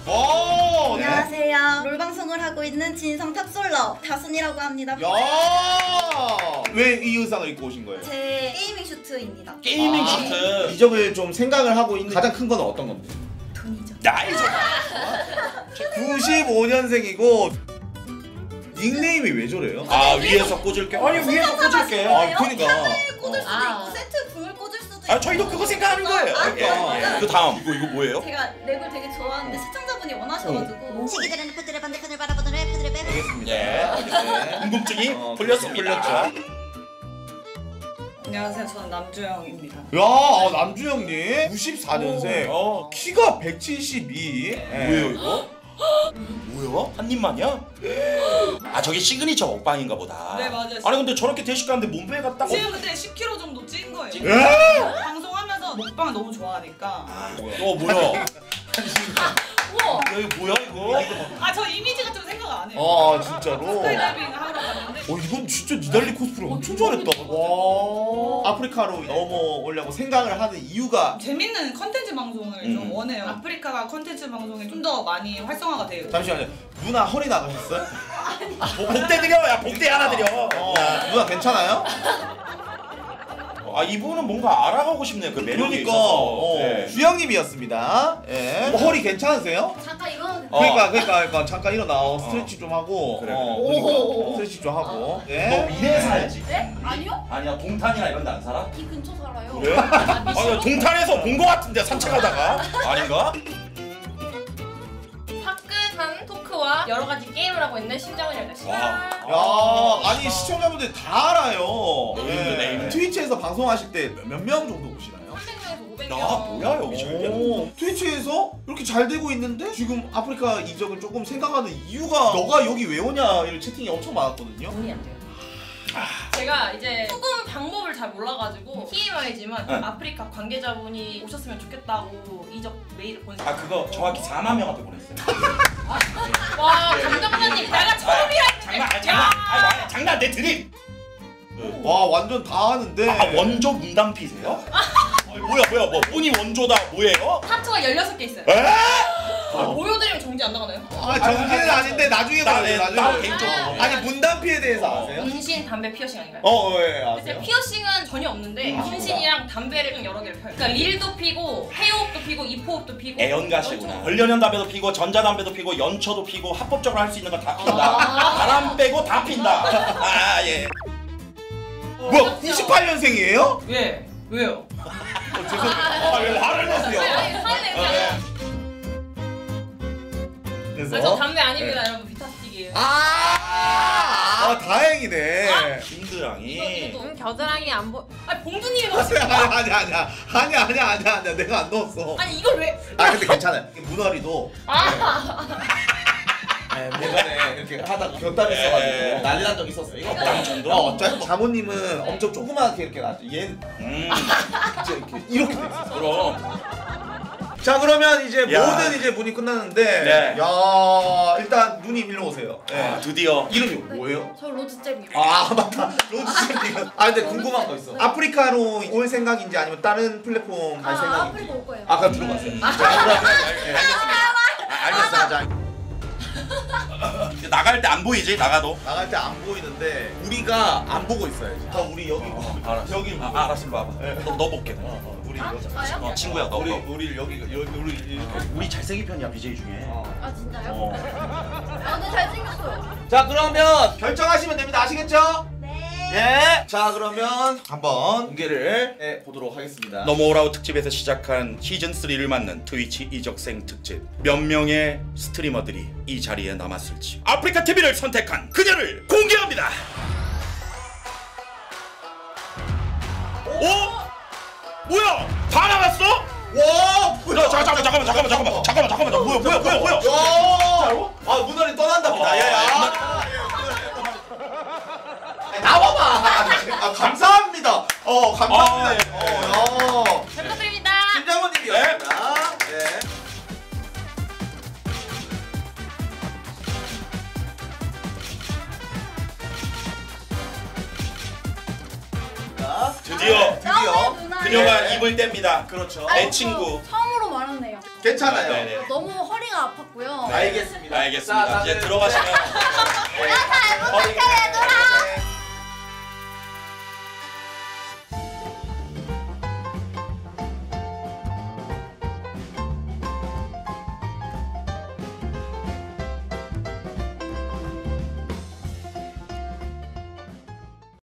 오, 네. 안녕하세요. 롤 방송을 하고 있는 진성 탑솔러 다순이라고 합니다. 야, 왜 이 의상을 입고 오신 거예요? 제 게이밍 슈트입니다. 게이밍 슈트. 이적을 좀 생각을 하고 있는 가장 큰 건 어떤 건데? 돈이죠. 나이죠. 95년생이고 닉네임이 왜 저래요? 아 위에서 꽂을게. 아니 위에서 꽂을게. 아, 그러니까. 꽂을 수도 있고 세트 붕을 꽂을 수도 있고. 아 저희도 그거 생각하는 거예요. 그 다음 이거 뭐예요? 제가 랩을 되게 좋아하는데 시청자분이 원하셔가지고 시기들은 푸드를 반대편을 바라보던 랩푸드를 빼. 알겠습니다. 예. 알겠습니다. 궁금증이 풀렸습니다. 풀렸죠. 안녕하세요. 저는 남주영입니다. 야, 남주형님 94년생. 어. 키가 172. 뭐예요 이거? 뭐야? 한 입만이야? 아 저게 시그니처 먹방인가 보다. 네, 맞아요. 아니 근데 저렇게 대식가는데 몸매가 딱. 지금 그때 10kg 정도 찐 거예요. 에? 방송하면서 먹방을 너무 좋아하니까. 아, 뭐야? 우와. 이거 뭐야 이거? 아 저 이미지 같은 거 생각 안 해요. 아, 진짜로? 스카이다이빙 하러 갔는데. 이건 진짜 니달리 코스프레 엄청 잘했다. 와. 아프리카로 넘어오려고 생각을 하는 이유가 재밌는 컨텐츠 방송을 좀 원해요. 아프리카가 컨텐츠 방송이 좀 더 많이 활성화가 돼요. 잠시만요. 누나 허리 나가셨어요? 복대 드려, 야 복대 하나 드려. 누나 괜찮아요? 아 이분은 뭔가 알아가고 싶네요. 그 매력이 그러니까 있어서. 네. 주영님이었습니다. 예. 뭐 허리 괜찮으세요? 잠깐 이거는 그러니까 잠깐 일어나 스트레치 좀 하고. 그래. 그러니까 스트레치 좀 하고. 너 예. 미래에 살지? 네? 아니요? 아니야 동탄이나 이런 데 안 살아? 이 근처 살아요. 그래? 아니 동탄에서 본 거 같은데 산책하다가 아닌가? 화끈한 토크와 여러 가지 게임을 하고 있는 심장훈이라고 했습니다. 야, 아니 시청자분들 다 알아요. 네임. 트위치에서 방송하실 때 몇 명 정도 보시나요? 300명에서 500명. 야 뭐야 여기 절대. 트위치에서 이렇게 잘 되고 있는데 지금 아프리카 이적을 조금 생각하는 이유가 너가 여기 왜 오냐 이런 채팅이 엄청 많았거든요. 돈이 안 돼요. 제가 이제 수금 방법을 잘 몰라가지고 TMI지만 네. 아프리카 관계자분이 오셨으면 좋겠다고 이적 메일을 보냈어요. 아 그거 정확히 4만 명한테 보냈어요. 와 감독관님 내가 처음이야. 장난 장난 내 드립. 와, 완전 다 하는데. 아 원조 문당피세요? 뭐야 뭐 분이 원조다 뭐예요? 타투가 16개 있어요. 에? 보여드리면 정지 안 나가나요? 정지는 아닌데 나중에 보여요. 나 나중에. 개인적으로. 아니 문단피에 대해서 아세요? 문신, 담배, 피어싱 아닌가요? 예, 근데 아세요? 피어싱은 전혀 없는데 문신이랑 담배를 좀 여러 개를 펴요. 그러니까 릴도 피고 헤어업도 피고 이포업도 피고. 애연가시구나. 걸려년 담배도 피고 전자담배도 피고 연초도 피고 합법적으로 할 수 있는 거 다 핀다. 바람 빼고 다 핀다. 아 예. 뭐야, 98년생이에요? 왜? 왜요? 왜 화를 내세요? 아니 화내요. 그래서 저 담배 아닙니다 여러분. 비타스틱이에요. 다행이네. 김드랑이. 이것도 겨드랑이 안 보. 아니 봉두님이 넣었어. 아니야. 내가 안 넣었어. 아니 이걸 왜? 근데 괜찮아요. 문어리도 예전에 이렇게 하다가 곁다리 있어가지고 난리 난 적 있었어요. 이거 남천도? 자모님은 엄청 조그맣게 이렇게 나왔죠. 얘는 진짜 이렇게 돼 있었어. 그럼. 자, 그러면 이제 야. 모든 이제 문이 끝났는데, 네. 야, 일단 누님 일로 오세요. 아, 드디어. 이름이 뭐예요? 저 로즈잼이요. 맞다. 로즈쌤님. 근데 궁금한 거 있어. 아프리카로 올 생각인지 아니면 다른 플랫폼 갈 생각인지. 아프리카 올 거예요. 그럼 들어갔어요. 알겠습니다. 자, 나갈 때 안 보이지? 나가도. 나갈 때 안 보이는데 우리가 안 보고 있어야지. 우리 여기 알았어. 여기 알았어. 일로 와봐. 너 볼게. 우리 이거 친구야 너. 우리 여기 우리 우리 잘생긴 편이야 BJ 중에. 아 진짜요? 근데 잘생겼어요. 자, 그러면 결정하시면 됩니다. 아시겠죠? 네. 예. 자, 그러면 한번 공개를 해 보도록 하겠습니다. 넘어오라우 특집에서 시작한 시즌3를 맞는 트위치 이적생 특집. 몇 명의 스트리머들이 이 자리에 남았을지 아프리카 TV를 선택한 그녀를 공개합니다. 오? 뭐야? 다 나갔어? 와, 뭐야? 잠깐만. 뭐야? 야, 문어리 떠난답니다. 야야. 나와봐. 감사합니다. 감사합니다. 잘 부탁드립니다. 김장모님이었습니다. 네. 드디어 드디어 그녀가 이 입을 뗍니다. 그렇죠. 내 친구. 처음으로 말하네요. 괜찮아요. 네네. 너무 허리가 아팠고요. 알겠습니다. 알겠습니다. 자, 이제 다들- 들어가시면 잘 부탁해, 얘들아.